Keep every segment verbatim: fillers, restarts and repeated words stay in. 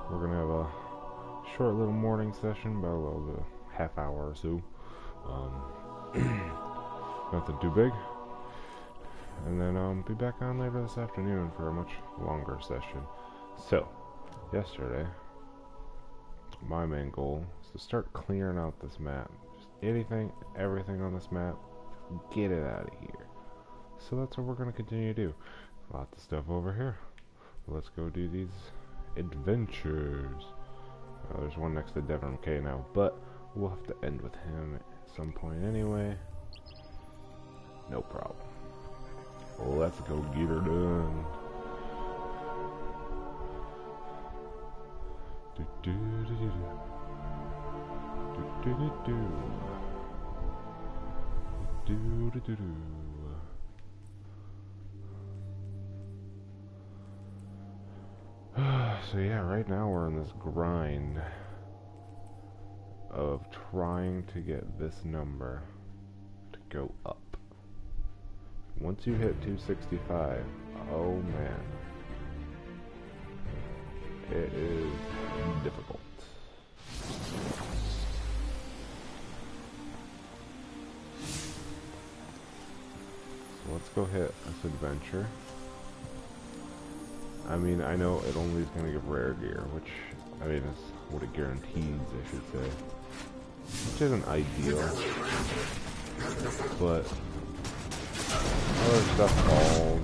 we're gonna have a short little morning session, about a little bit, half hour or so. Um, nothing too big. And then um, be back on later this afternoon for a much longer session. So, yesterday, my main goal is to start clearing out this map. Just anything, everything on this map, get it out of here. So that's what we're going to continue to do. Lots of stuff over here. Let's go do these adventures. Uh, there's one next to Devon K now, but we'll have to end with him at some point anyway. No problem. Let's go get her done. Do do do do do do do do do do do do. So yeah, right now we're in this grind of trying to get this number to go up. Once you hit two sixty-five, oh man, it is difficult. So let's go hit this adventure. I mean, I know it only is going to give rare gear, which, I mean, is what it guarantees, I should say. Which isn't ideal, but other stuff falls.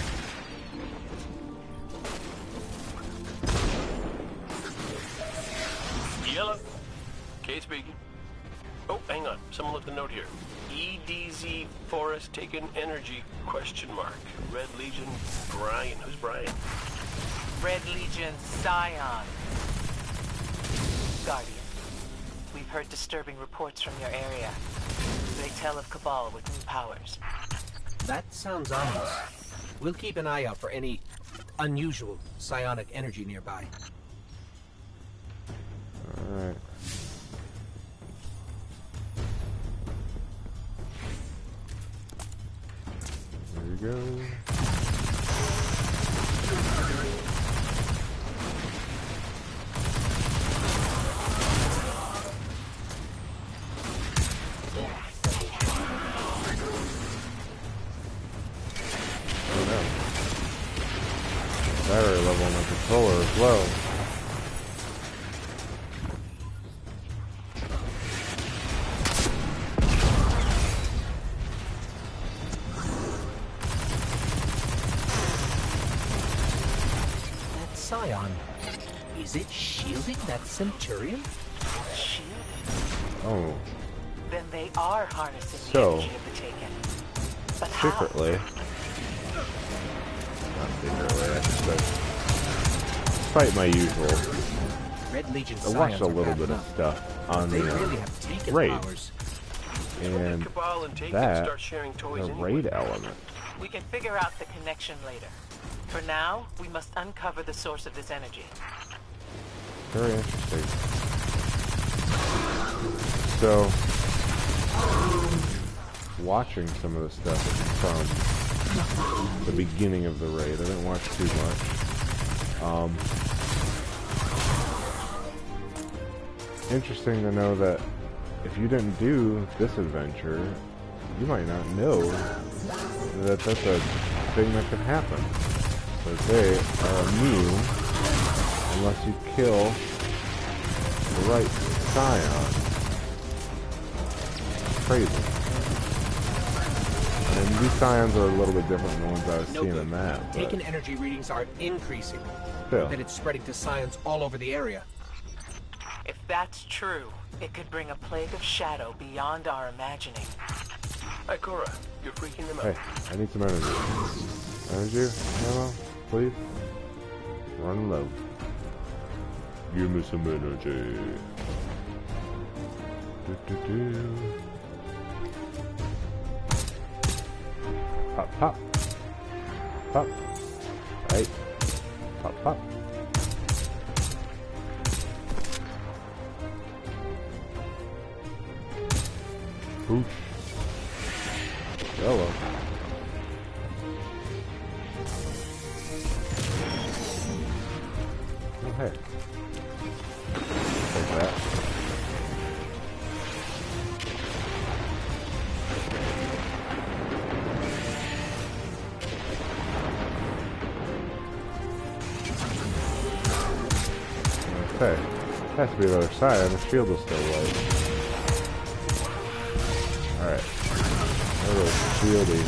Yellow. Kate speaking. Oh, hang on. Someone left a note here. E D Z Forest taken energy question mark. Red Legion Brian. Who's Brian? Red Legion Scion. Guardian. We've heard disturbing reports from your area. They tell of Cabal with new powers. That sounds ominous. We'll keep an eye out for any unusual psionic energy nearby. Alright. There we go. Battery level on the controller is low. That Scion, is it shielding that Centurion? Shielded? Oh. Then they are harnessing So, the energy of the Taken. But how? secretly. Not secretly, I should say. Despite my usual. Red Legion I watched Scions a are little bad bit of enough. stuff on They the really uh, have taken raid. powers. When did And Cabal and Taken that, start sharing toys the anyway? raid element. We can figure out the connection later. For now, we must uncover the source of this energy. Very interesting. So, watching some of the stuff from the beginning of the raid, I didn't watch too much. Um, interesting to know that if you didn't do this adventure, you might not know that that's a thing that could happen. That they are immune unless you kill the right Scion. Crazy. And these Scions are a little bit different than the ones I was No seeing good. in the map. Taken energy readings are increasing. Still. That it's spreading to Scions all over the area. If that's true, it could bring a plague of shadow beyond our imagining. Hi, Cora. You're freaking them out. Hey, I need some energy. Energy? Ammo? Please? Run low. Give me some energy. Do, do, do. Pop, pop. Pop. Right. Pop, pop. Boosh. Hello. hey. Take that. Okay. Has to be the other side. The shield is still light. Alright. There goes shieldy.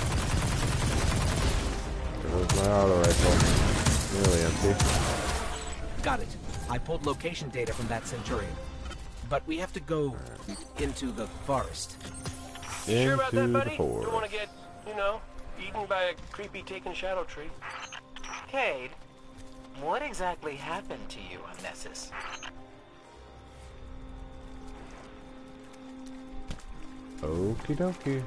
There goes my auto rifle. Nearly empty. Got it. I pulled location data from that Centurion. But we have to go into the forest. You sure about that, Into buddy? the forest. Don't want to get, you know, eaten by a creepy taken shadow tree. Cade, what exactly happened to you on Nessus? Okie dokie.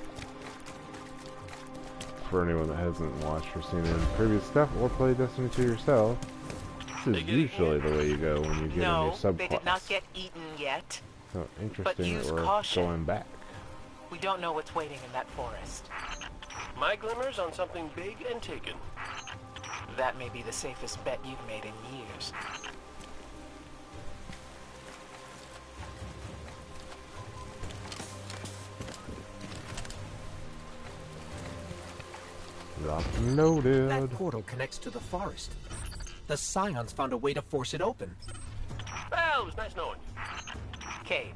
For anyone that hasn't watched or seen any previous stuff or played Destiny two yourself, this is usually the way you go when you get No, a new subclass. they did not get eaten yet. So interesting use that we're caution. going back. We don't know what's waiting in that forest. My glimmers on something big and taken. That may be the safest bet you've made in years. Locked and loaded. That portal connects to the forest. The Scions found a way to force it open. Well, it was nice knowing you. Cade,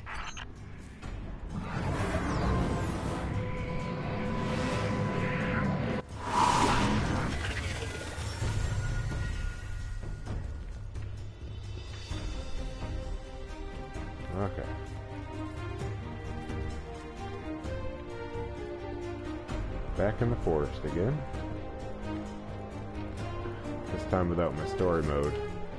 Okay. Back in the forest again. This time without my story mode.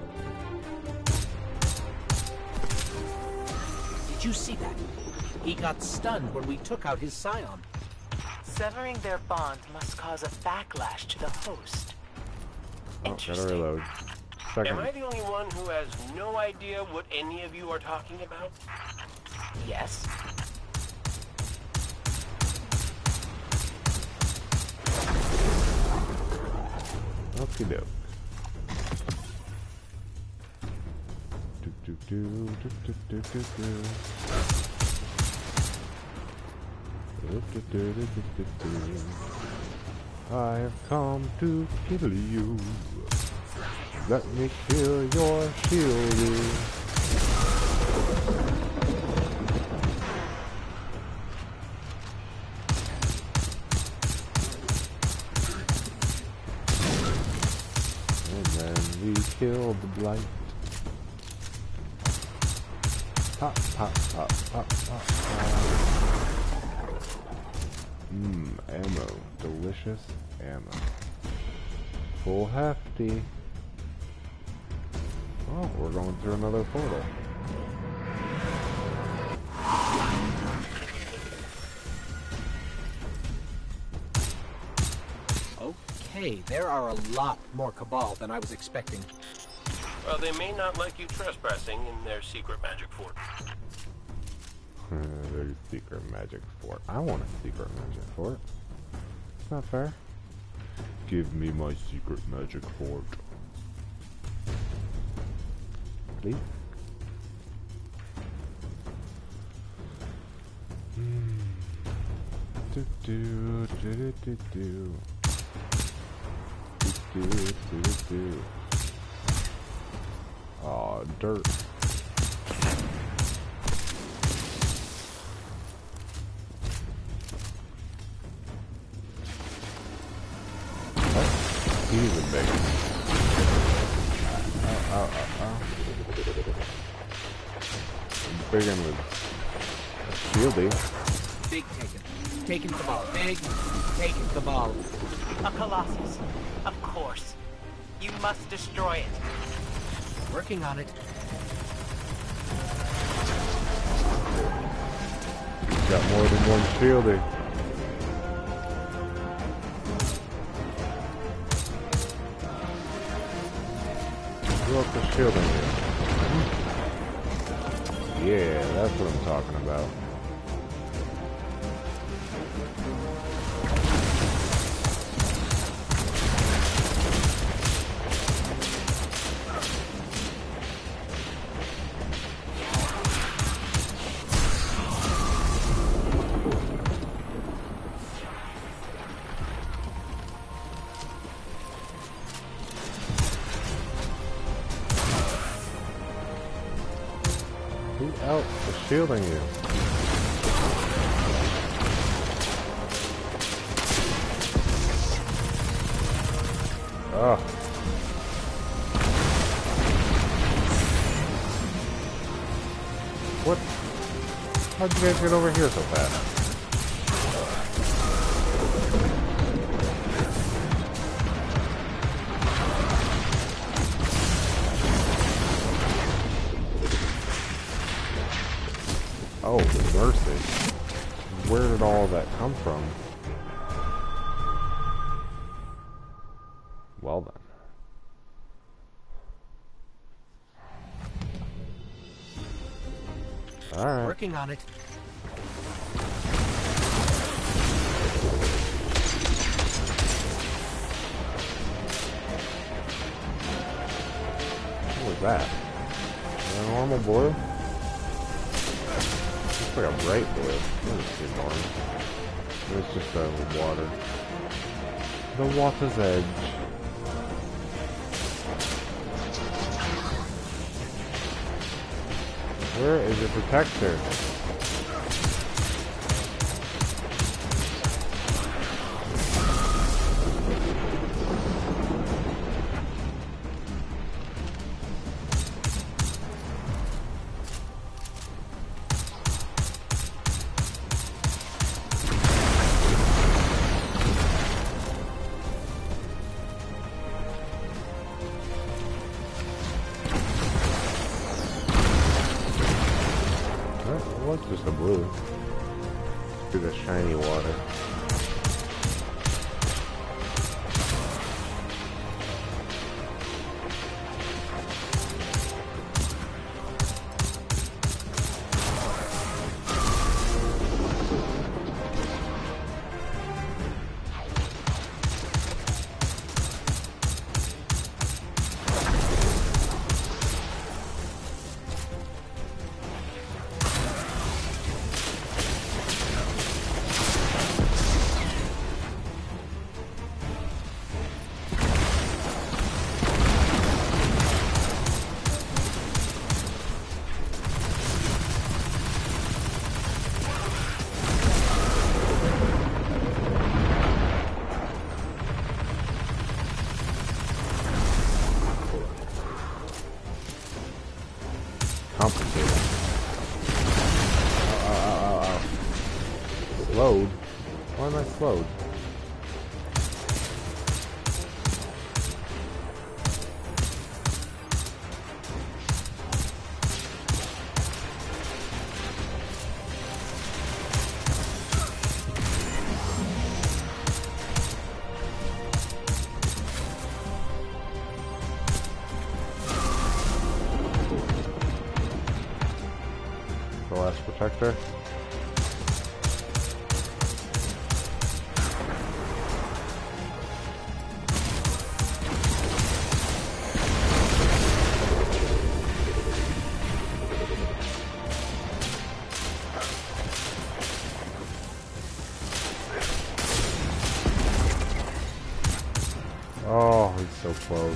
Did you see that? He got stunned when we took out his Scion. severing their bond must cause a backlash to the host. Oh, gotta Interesting. reload. Second. Am I the only one who has no idea what any of you are talking about? Yes. Okie doke. Do do do do do do do do. Do, do, do, do, do, do, do. I have come to kill you. Let me kill your shield. And then we kill the blight. Pop, pop, pop, pop, pop, pop. Mmm, ammo. Delicious ammo. Full hefty. Oh, we're going through another portal. Okay, there are a lot more Cabal than I was expecting. Well, they may not like you trespassing in their secret magic fort. Their secret magic fort. I want a secret magic fort. It's not fair. Give me my secret magic fort. Please? Hmm. Do do do do do do. Do do do do do. Aw, dirt. He's a big one. Oh, oh, oh, oh. Big one with shieldy. Big taken. Taken Cabal. Big taken Cabal. A Colossus. Of course. You must destroy it. Working on it. Got more than one shieldy. Who else is shielding you? Yeah, that's what I'm talking about. Who else is shielding you? Ugh. What? How'd you guys get over here so fast? Oh, mercy. Where did all that come from? Well then. Alright. Working on it. What was that? A normal blue? Looks like a bright blue. That's too normal. It's just the water. The water's edge. Where is your protector? It's just a blue. Through the shiny water. Complicated. Oh, oh, oh, oh. Slowed? Why am I slowed? The last protector. Oh, he's so close.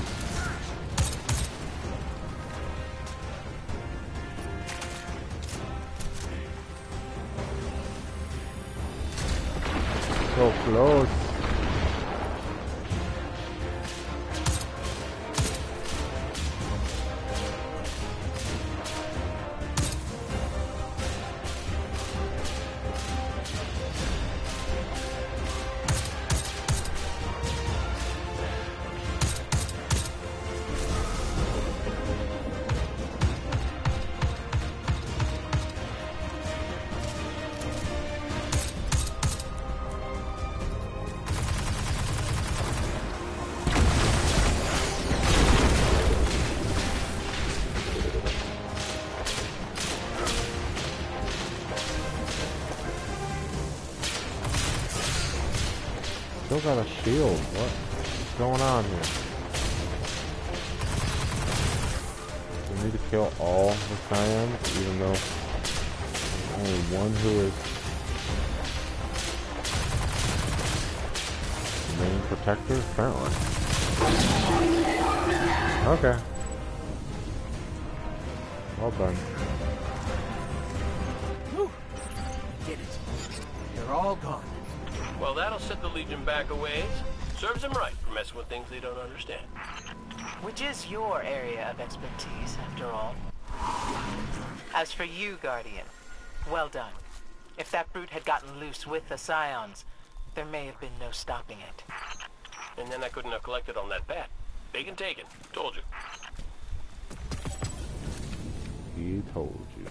So close. Still got a shield. What's going on here? We need to kill all the Cyans, even though there's only one who is the main protector, apparently. Okay. Well done. they're all gone. Well, that'll set the Legion back a ways. Serves them right for messing with things they don't understand. Which is your area of expertise, after all. As for you, Guardian, well done. If that brute had gotten loose with the Scions, there may have been no stopping it. And then I couldn't have collected on that bat. Big and taken. Told you. He told you.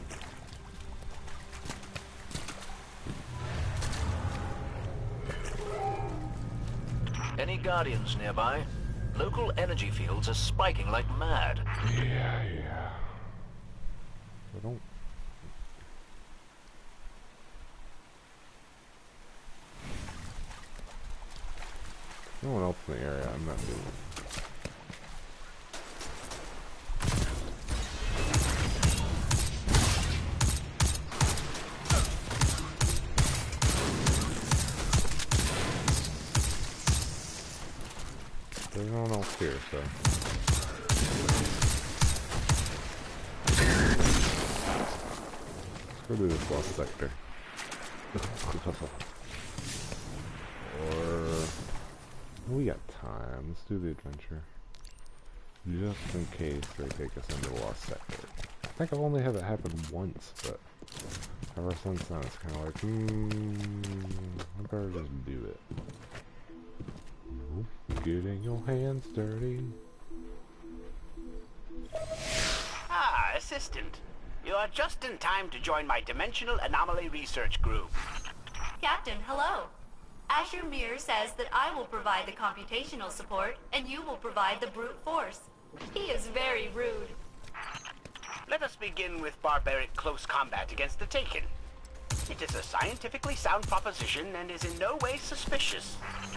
Any Guardians nearby? Local energy fields are spiking like mad. Yeah, yeah. I don't... No one else in the area. I'm not doing it. There's no one else here, so... Let's go do this lost sector. Or... We got time. Let's do the adventure. Just in case they take us into the lost sector. I think I've only had it happen once, but... Ever since then, it's kind of like, hmm... I better just do it. Getting your hands dirty. Ah, Assistant. You are just in time to join my Dimensional Anomaly Research Group. Captain, hello. Azure Mir says that I will provide the computational support, and you will provide the brute force. He is very rude. Let us begin with barbaric close combat against the Taken. It is a scientifically sound proposition and is in no way suspicious.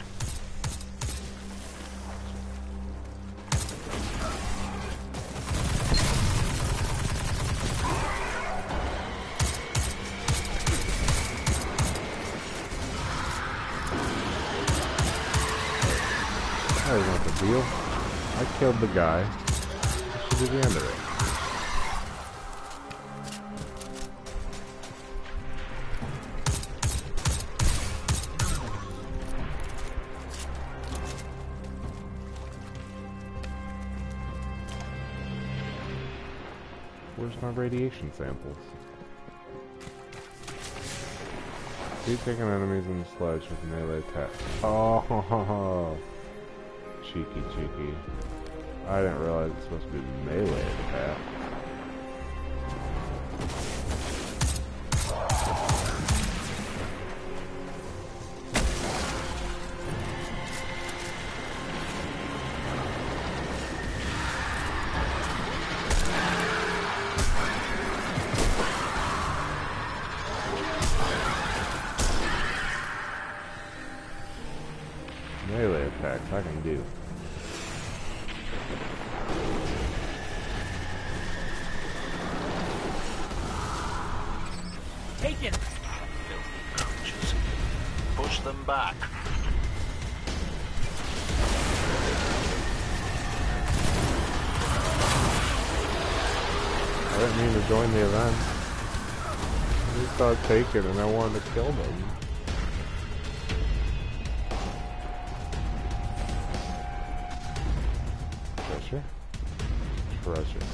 That was not the deal. I killed the guy. That should be the end of it. Where's my radiation samples? Keep taking enemies in the sledge with melee attack. Oh, ho, ho, ho. Cheeky, cheeky. I didn't realize it's supposed to be melee attack. Melee attacks I can do. Taken! Filthy creatures. Push them back. I didn't mean to join the event. I just got taken and I wanted to kill them. Treasure? Treasure.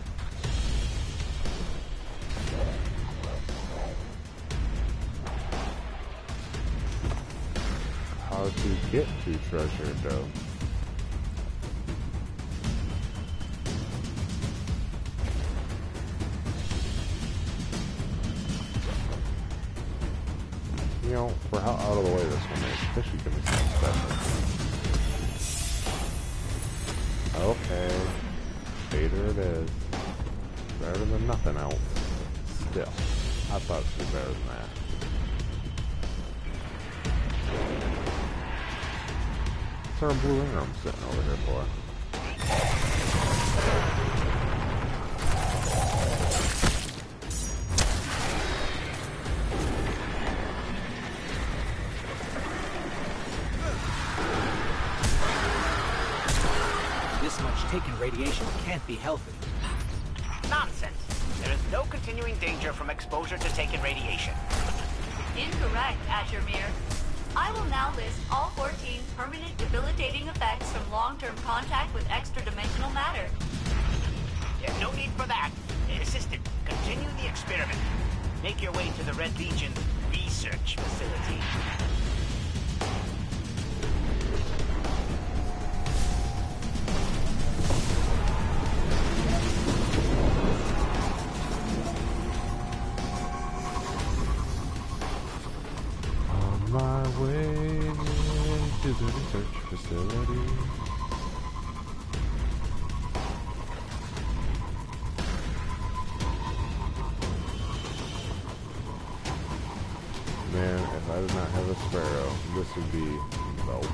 How to get to treasure, though? You know, for how out of the way this one is, fishy can be something special. Okay. Fader it is. Better than nothing else. Still. I thought it would be better than that. What's our blue ring I'm sitting over here for? This much taken radiation can't be healthy. Nonsense. There is no continuing danger from exposure to Taken radiation. Incorrect, Azure Mirror. I will now list all fourteen permanent debilitating effects from long-term contact with extra-dimensional matter. Yeah, no need for that. Assistant, continue the experiment. Make your way to the Red Legion research facility. On my way to the research facility. Man, if I did not have a sparrow, this would be the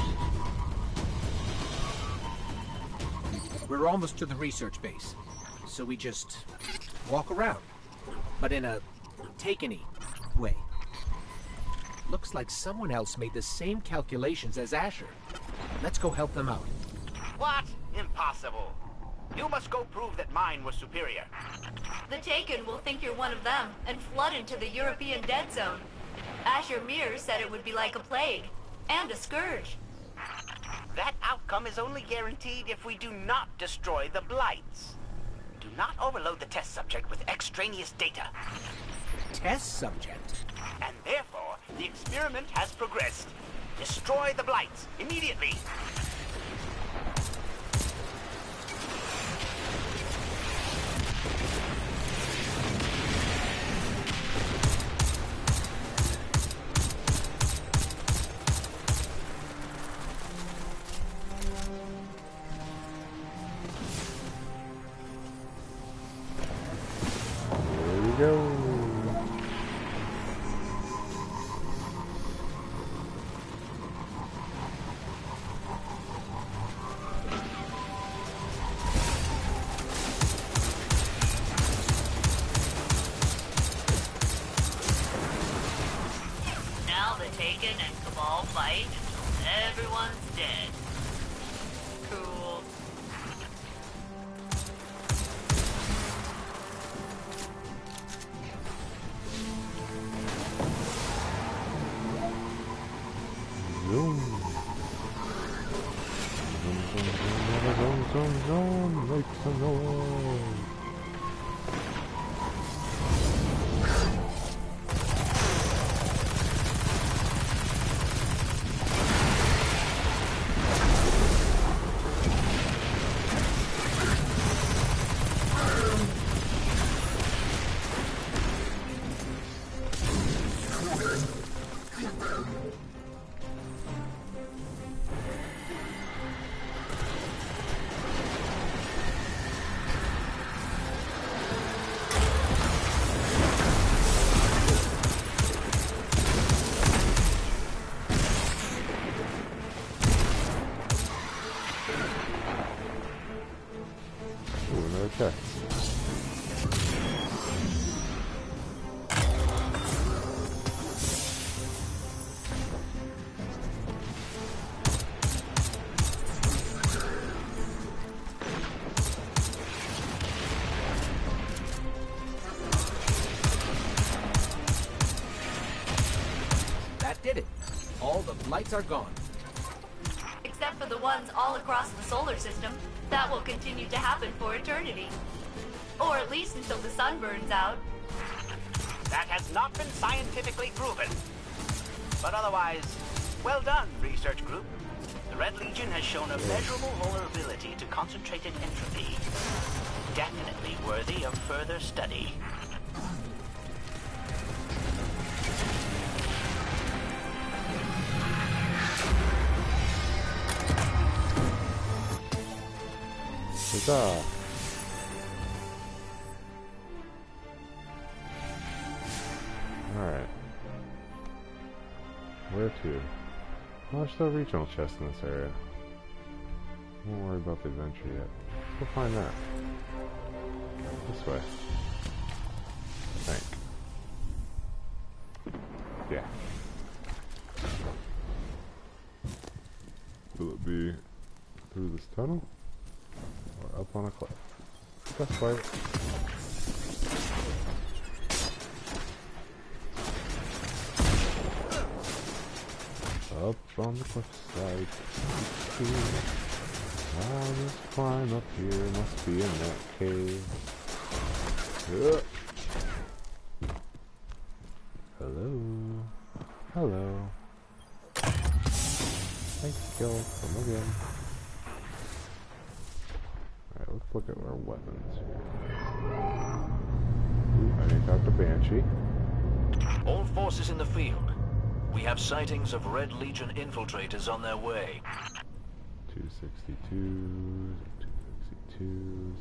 worst. We're almost to the research base, so we just walk around, but in a Taken-y way. Looks like someone else made the same calculations as Asher. Let's go help them out. What? Impossible. You must go prove that mine was superior. The Taken will think you're one of them and flood into the European dead zone. Azure Mirror said it would be like a plague and a scourge. That outcome is only guaranteed if we do not destroy the Blights. Do not overload the test subject with extraneous data. Test subject? And therefore, the experiment has progressed. Destroy the Blights immediately. There we go. Now the Taken and Cabal fight until everyone's dead. Cool. Zoom. Zoom, zoom, zoom, zoom, zoom, zoom, make some noise. Ooh, another chest. That did it. All the Blights are gone. Except for the ones all across the solar system. That will continue to happen for eternity. Or at least until the sun burns out. That has not been scientifically proven. But otherwise, well done, research group. The Red Legion has shown a measurable vulnerability to concentrated entropy. Definitely worthy of further study. Huzzah! Alright. Where to? Oh, there's still a regional chest in this area. Don't worry about the adventure yet. We'll find that. This way. I think. Yeah. Will it be through this tunnel? Or up on a cliff? Best way. Up on the cliffside. I'll just climb up here. Must be in that cave. Uh. Hello. Hello. Thanks, kill. Come again. Alright, let's look at our weapons here. Ooh, I need to talk to Banshee. All forces in the field. We have sightings of Red Legion infiltrators on their way. two sixty-twos, two sixty-twos.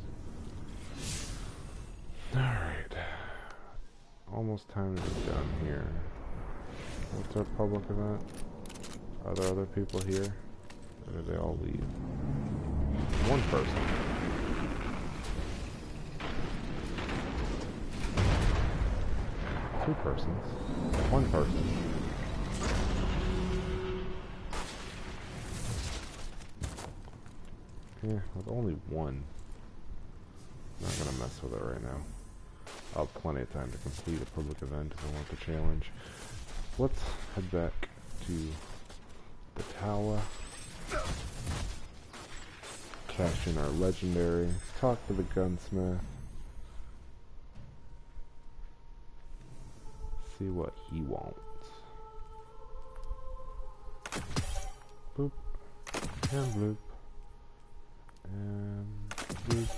Alright. Almost time to be done here. What's our public event? Are there other people here? Or did they all leave? One person. Two persons. One person. Yeah, with only one. Not gonna mess with it right now. I'll have plenty of time to complete a public event if I want the challenge. Let's head back to the tower. Cash in our legendary. Talk to the gunsmith. See what he wants. Boop. And bloop. And bloop.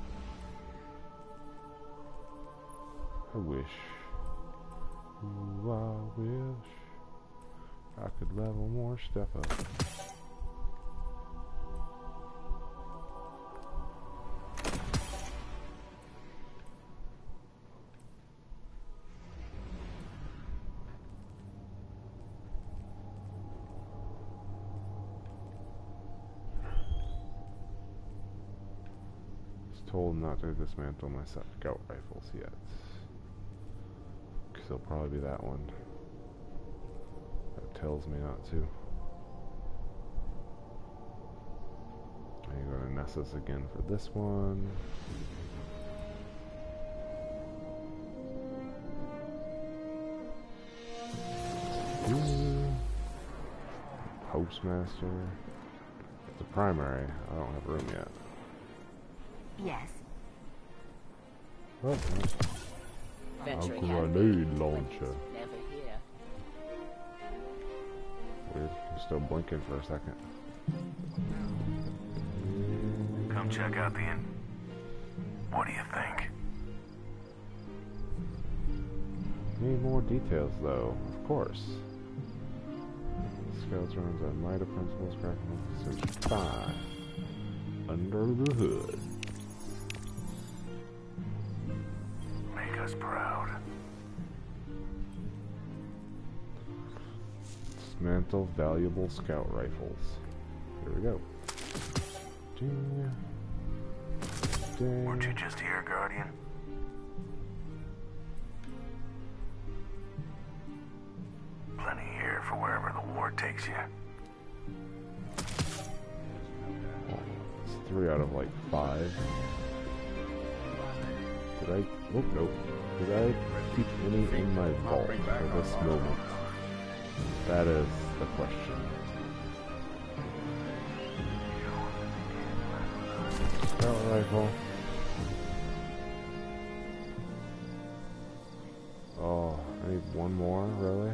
I wish. Ooh, I wish I could level more stuff up. Told not to dismantle my scout rifles yet. Because it'll probably be that one. That tells me not to. I'm going to Nessus again for this one. Ooh. Postmaster. It's a primary. I don't have room yet. Yes. Oh, a grenade launcher. Never here. Weird. I'm still blinking for a second. Come check out the in. What do you think? Need more details, though. Of course. Scouts runs on MIDA principles, cracking search five. Under the hood. Make us proud. Dismantle valuable scout rifles. Here we go. Ding. Ding. Weren't you just here, Guardian? Plenty here for wherever the war takes you. Oh, it's three out of like five. Did I? Oh, nope. Did I keep any in my vault for this moment? That is the question. Scout rifle. Oh, I need one more, really?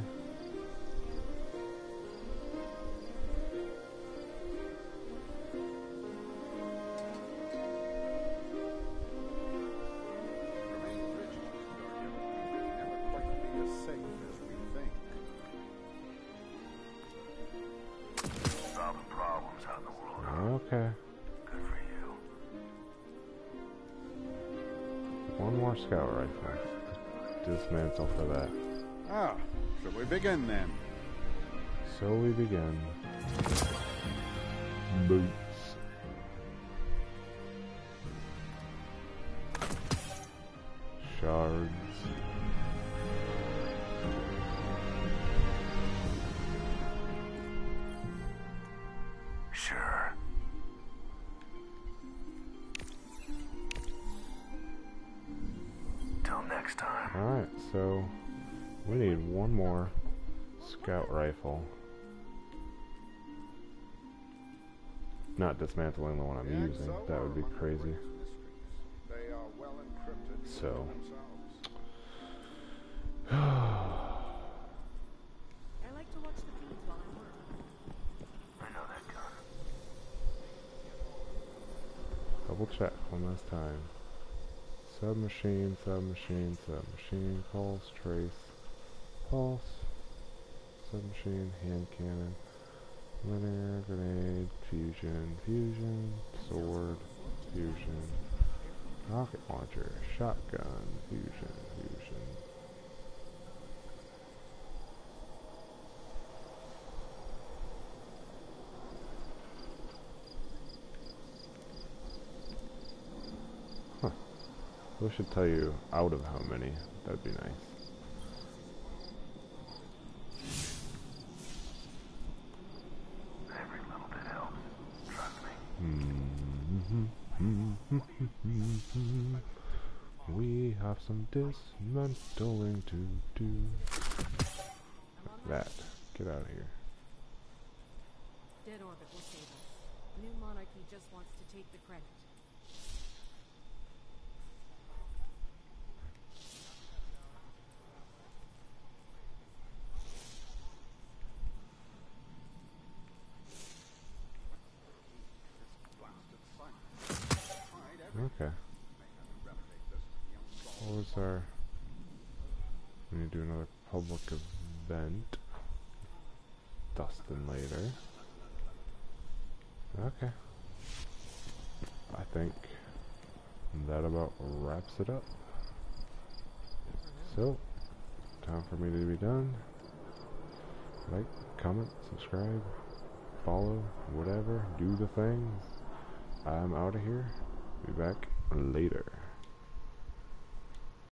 Okay. Good for you. One more scout rifle. Dismantle for that. Ah, shall we begin then? So we begin. Boots. Shards. Sure. Till next time. Alright, so we need one more scout rifle. not dismantling the one I'm using. That would be crazy. They are well encrypted So. I like to watch the feeds while I work. I know that gun. Double check one last time. Submachine, submachine, submachine, pulse, trace, pulse, submachine, hand cannon, linear, grenade, fusion, fusion, sword, fusion, rocket launcher, shotgun, fusion, fusion. We should tell you out of how many. That'd be nice. Every little bit helps. Trust me. We have some dismantling to do. That. Get out of here. Dead Orbit will save us. New Monarchy just wants to take the credit. Okay. What was our... We need to do another public event. Dustin later. Okay. I think that about wraps it up. So, time for me to be done. Like, comment, subscribe, follow, whatever, do the things. I'm out of here. Be back later.